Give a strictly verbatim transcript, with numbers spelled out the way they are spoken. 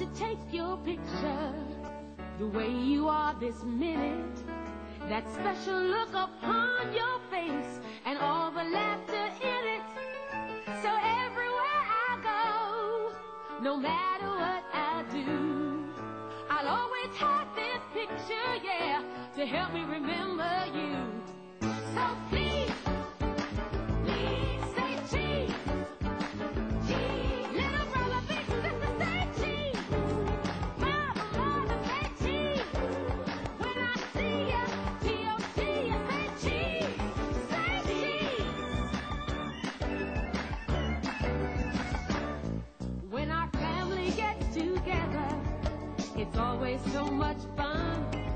take your picture, the way you are this minute, that special look upon your face, and all the laughter in it. So everywhere I go, no matter what I do, I'll always have this picture, yeah, to help me remember you. So please, please say cheese. Cheese. Little brother, big sister, say cheese. Mama, mother, say cheese. When I see ya, T O T, you say cheese. Say cheese. When our family gets together, it's always so much fun.